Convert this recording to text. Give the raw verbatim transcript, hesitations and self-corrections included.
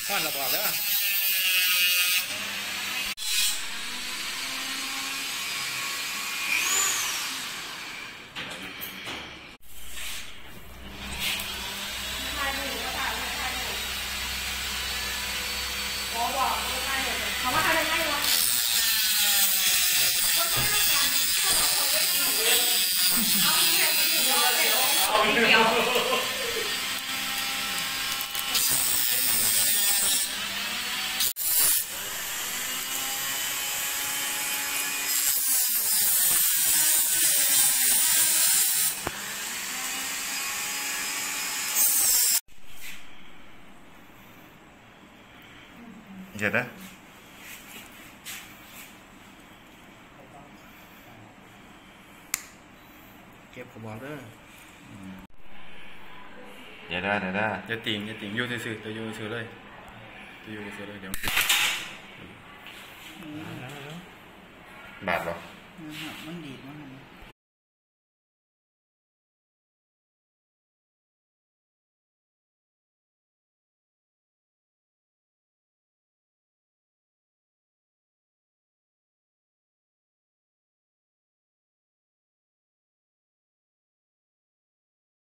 ข้อนเราบอกแล้วเขาว่าอะไรง่ายวะเอาเดียวเดี๋ยวนะเก็บกระบอกเด้อเดี๋ยวได้เดี๋ยวได้จะติ่งจะติ่งยูซื่อๆจะยูซื่อเลยจะยูซื่อเลยเดี๋ยวบาดหรอมันดีดมัน